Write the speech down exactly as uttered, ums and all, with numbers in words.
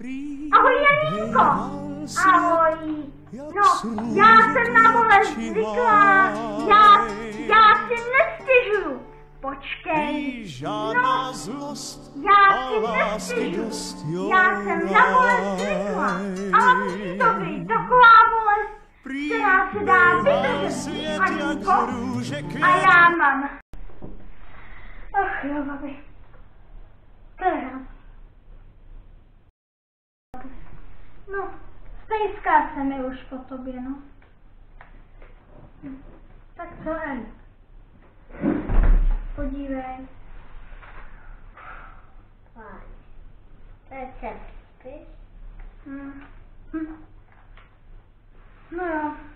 Ahoj, Janíčko! Ahoj! No, já jsem na bolest zvyklá, já, já si nestěžuju. Počkej, no, já si nestěžuju, já jsem na bolest zvyklá, ale musí to být taková bolest, která se dá vydržet, Janíčko, a já mám. Ach jo, babi, to je rád. No, stejská se mi už po tobě, no. Tak co, Eli? Podívej. Fajn. To je čerství. Hm. Hm. No jo.